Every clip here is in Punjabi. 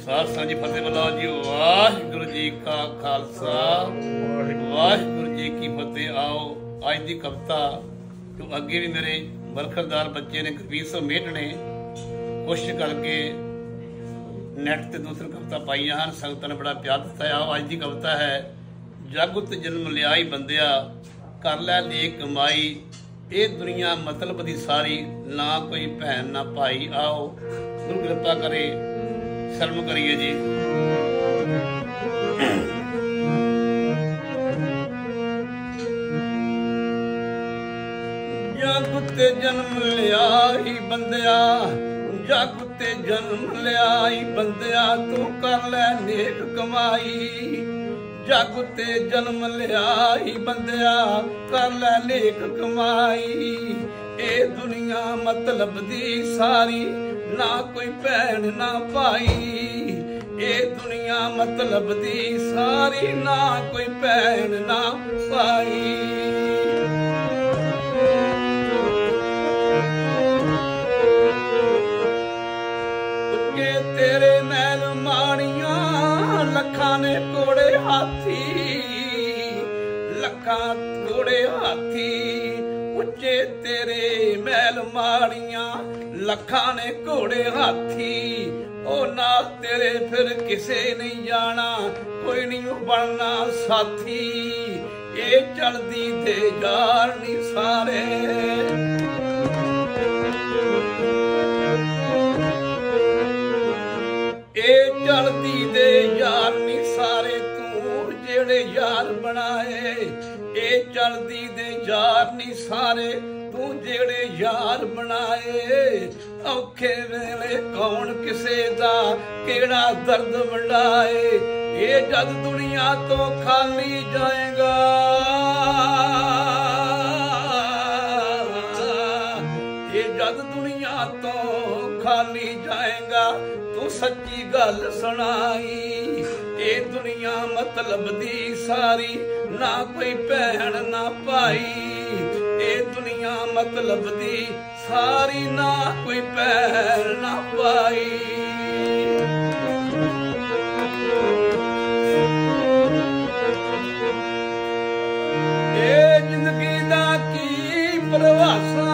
ਸਾਧ ਸੰਗਤ ਜੀ ਫਤਿਹ ਬੁਲਾਓ ਜੀ। ਵਾਹਿਗੁਰੂ ਜੀ ਕਾ ਖਾਲਸਾ ਵਾਹਿਗੁਰੂ ਜੀ ਕੀ ਫਤਿਹ। ਆਓ ਅੱਜ ਦੀ ਕਵਿਤਾ ਜੋ ਅੱਗੇ ਵੀ ਮੇਰੇ ਬਰਖਰਦਾਰ ਬੱਚੇ ਨੇ ਕਬੀਰ ਸਿੰਘ ਮੇਢ ਨੇ ਕੋਸ਼ਿਸ਼ ਕਰਕੇ ਨੈਟ ਤੇ ਦੂਸਰੀ ਕਵਿਤਾ ਪਾਈਆਂ ਹਨ, ਸੰਗਤਾਂ ਨੇ ਬੜਾ ਪਿਆਰ ਦਿੱਤਾ। ਆਓ ਅੱਜ ਦੀ ਕਵਿਤਾ ਹੈ। ਜਗ ਉਤ ਜਨਮ ਲਿਆਈ ਬੰਦਿਆ, ਕਰ ਲੈ ਨੇਕ ਕਮਾਈ, ਇਹ ਦੁਨੀਆ ਮਤਲਬ ਦੀ ਸਾਰੀ, ਨਾ ਕੋਈ ਭੈਣ ਨਾ ਭਾਈ। ਆਓ ਗੁਰੂ ਕਿਰਪਾ ਕਰੇ, ਸ਼ਰਮ ਕਰੀਏ ਜੀ। ਜਗ ਤੇ ਜਨਮ ਲਿਆਈ ਬੰਦਿਆ, ਜਗ ਤੇ ਜਨਮ ਲਿਆਈ ਬੰਦਿਆ, ਤੂੰ ਕਰ ਲੈ ਨੇਕ ਕਮਾਈ। ਜਗ ਤੇ ਜਨਮ ਲਿਆਈ ਬੰਦਿਆ, ਕਰ ਲੈ ਨੇਕ ਕਮਾਈ, ਇਹ ਦੁਨੀਆ ਮਤਲਬ ਦੀ ਸਾਰੀ, ਨਾ ਕੋਈ ਭੈਣ ਨਾ ਭਾਈ। ਇਹ ਦੁਨੀਆ ਮਤਲਬ ਦੀ ਸਾਰੀ, ਨਾ ਕੋਈ ਭੈਣ ਨਾ ਭਾਈ। ਉੱਚੇ ਤੇਰੇ ਮਹਿਲ ਮਾਣੀਆਂ, ਲੱਖਾਂ ਨੇ ਘੋੜੇ ਹਾਥੀ, ਲੱਖਾਂ ਘੋੜੇ ਹਾਥੀ। ਉੱਚੇ ਤੇਰੇ ਮਹਿਲ ਮਾੜੀਆਂ, ਲੱਖਾਂ ਨੇ ਘੋੜੇ ਹਾਥੀ। ਉਹ ਨਾਲ ਤੇਰੇ ਫਿਰ ਕਿਸੇ ਨਹੀਂ ਜਾਣਾ, ਕੋਈ ਨਹੀਂ ਬਣਨਾ ਸਾਥੀ। ਇਹ ਚਲਦੀ ਤੇ ਯਾਰ ਨੀ ਸਾਰੇ, ਇਹ ਚਲਦੀ ਦੇ ਯਾਰ ਨੀ ਸਾਰੇ, ਤੂੰ ਜਿਹੜੇ ਯਾਰ ਬਣਾਏ। ਇਹ ਚਲਦੀ ਦੇ ਯਾਰ ਨੀ ਸਾਰੇ, ਤੂੰ ਜਿਹੜੇ ਯਾਰ ਬਣਾਏ। ਔਖੇ ਵੇਲੇ ਕੌਣ ਕਿਸੇ ਦਾ ਕਿਹੜਾ ਦਰਦ ਵੰਡਾਏ। ਇਹ ਜਦ ਦੁਨੀਆ ਤੋਂ ਖਾਲੀ ਜਾਏਗਾ, ਇਹ ਜਦ ਦੁਨੀਆ ਤੋਂ ਖਾਲੀ ਜਾਏਗਾ, ਤੂੰ ਸੱਚੀ ਗੱਲ ਸੁਣਾਈ। ਇਹ ਦੁਨੀਆ ਮਤਲਬ ਦੀ ਸਾਰੀ, ਨਾ ਕੋਈ ਭੈਣ ਨਾ ਭਾਈ। ਇਹ ਦੁਨੀਆ ਮਤਲਬ ਦੀ ਸਾਰੀ, ਨਾ ਕੋਈ ਭੈਣ ਨਾ ਭਾਈ। ਇਹ ਜ਼ਿੰਦਗੀ ਦਾ ਕੀ ਪ੍ਰਵਾਸਾ,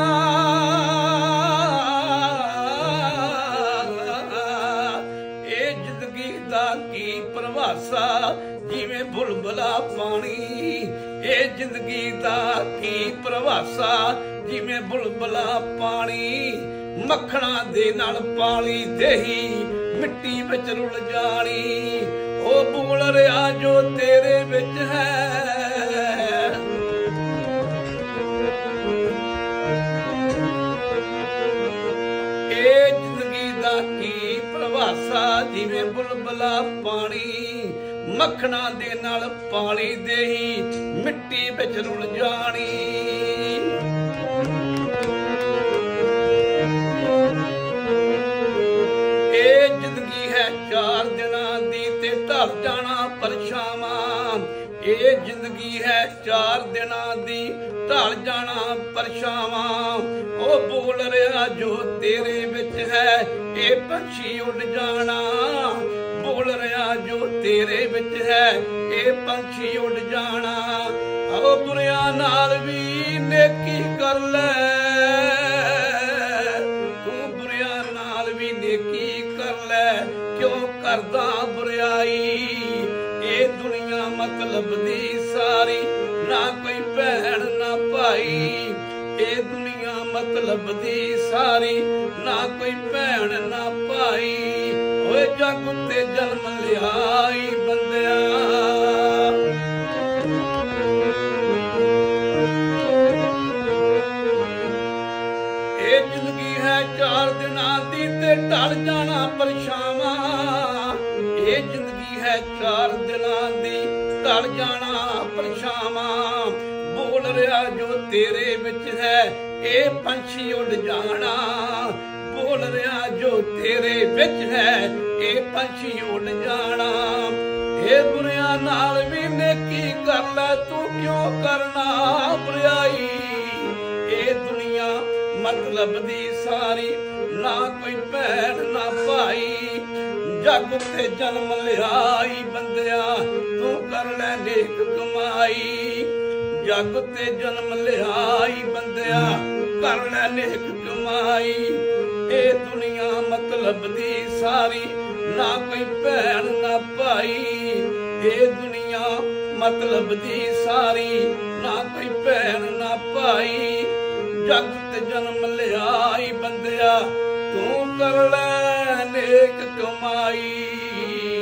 ਇਹ ਜ਼ਿੰਦਗੀ ਦਾ ਕੀ ਪ੍ਰਵਾਸਾ, ਜਿਵੇਂ ਬੁਲਬੁਲਾ ਪਾਣੀ। ਇਹ ਜ਼ਿੰਦਗੀ ਦਾ ਕੀ ਪ੍ਰਵਾਸਾ, ਜਿਵੇਂ ਬੁਲਬੁਲਾ ਪਾਣੀ। ਮੱਖਣਾ ਦੇ ਨਾਲ ਪਾਲੀ ਦੇਹੀ, ਮਿੱਟੀ ਵਿੱਚ ਰੁਲ ਜਾਣੀ। ਉਹ ਬੋਲ ਰਿਹਾ ਜੋ ਤੇਰੇ ਵਿੱਚ ਹੈ, ਇਹ ਜ਼ਿੰਦਗੀ ਦਾ ਕੀ ਪ੍ਰਵਾਸਾ, ਜਿਵੇਂ ਬੁਲਬੁਲਾ ਪਾਣੀ। ਮੱਖਣਾ ਦੇ ਨਾਲ ਪਾਲੀ ਦੇਹੀ, ਮਿੱਟੀ ਵਿੱਚ ਰੁਲ ਜਾਣੀ। ਇਹ ਜ਼ਿੰਦਗੀ ਹੈ 4 ਦਿਨਾਂ ਦੀ, ਤੇ ਢਲ ਜਾਣਾ ਪਰਛਾਵਾਂ। ਇਹ ਜ਼ਿੰਦਗੀ ਹੈ 4 ਦਿਨਾਂ ਦੀ, ਢਲ ਜਾਣਾ ਪਰਛਾਵਾਂ। ਉਹ ਬੋਲ ਰਿਹਾ ਜੋ ਤੇਰੇ ਵਿੱਚ ਹੈ, ਇਹ ਪੰਛੀ ਉੱਡ ਜਾਣਾ। ਬੋਲ ਰਿਹਾ ਜੋ ਤੇਰੇ ਵਿੱਚ ਹੈ, ਇਹ ਪੰਛੀ ਉੱਡ ਜਾਣਾ। ਆਓ ਬੁਰਿਆਂ ਨਾਲ ਵੀ ਨੇਕੀ ਕਰ ਲੈ, ਤੂੰ ਬੁਰਿਆਂ ਨਾਲ ਵੀ ਨੇਕੀ ਕਰ ਲੈ, ਕਿਉਂ ਕਰਦਾ ਬੁਰਾਈ। ਇਹ ਦੁਨੀਆ ਮਤਲਬ ਦੀ ਸਾਰੀ, ਨਾ ਕੋਈ ਭੈਣ ਨਾ ਭਾਈ। ਇਹ ਦੁਨੀਆ ਮਤਲਬ ਦੀ ਸਾਰੀ, ਨਾ ਕੋਈ ਭੈਣ ਨਾ ਭਾਈ। ਓਏ ਜਗ ਉੱਤੇ ਜਨਮ ਲਿਆਈ ਬੰਦਿਆ, ਇਹ ਜ਼ਿੰਦਗੀ ਹੈ 4 ਦਿਨਾਂ ਦੀ, ਤੇ ਢਲ ਜਾਣਾ ਪਰਛਾਵਾਂ। ਇਹ ਜ਼ਿੰਦਗੀ ਹੈ 4 ਦਿਨਾਂ ਦੀ, ਢਲ ਜਾਣਾ ਪਰਛਾਵਾਂ। ਬੋਲ ਰਿਹਾ ਜੋ ਤੇਰੇ ਵਿੱਚ ਹੈ, ਇਹ ਪੰਛੀ ਉੱਡ ਜਾਣਾ। ਬੋਲ ਰਿਹਾ ਜੋ ਤੇਰੇ ਵਿੱਚ ਹੈ, ਇਹ ਪੰਛੀ ਉੱਡ ਜਾਣਾ। ਇਹ ਬੁਰਿਆਂ ਨਾਲ ਵੀ ਨੇਕੀ ਕਰ ਲੈ, ਤੂੰ ਕਿਉਂ ਕਰਨਾ ਬੁਰਾਈ। ਇਹ ਦੁਨੀਆ ਮਤਲਬ ਦੀ ਸਾਰੀ, ਨਾ ਕੋਈ ਭੈਣ ਨਾ ਭਾਈ। ਜਗ ਤੇ ਜਨਮ ਲਿਆਈ ਬੰਦਿਆ ਤੂੰ ਕਰ ਲੈ ਨੇਕ ਕਮਾਈ। ਜਗ ਤੇ ਜਨਮ ਲਿਆਈ ਬੰਦਿਆ ਕਰ ਲੈ ਨੇਕ ਕਮਾਈ। ਇਹ ਦੁਨੀਆ ਮਤਲਬ ਦੀ ਸਾਰੀ ਨਾ ਕੋਈ ਭੈਣ ਨਾ ਭਾਈ। ਇਹ ਦੁਨੀਆ ਮਤਲਬ ਦੀ ਸਾਰੀ ਨਾ ਕੋਈ ਭੈਣ ਨਾ ਭਾਈ। ਜਗ ਤੇ ਜਨਮ ਲਿਆਈ ਬੰਦਿਆ ਤੂੰ ਕਰ ਲੈ ਨੇਕ ਕਮਾਈ।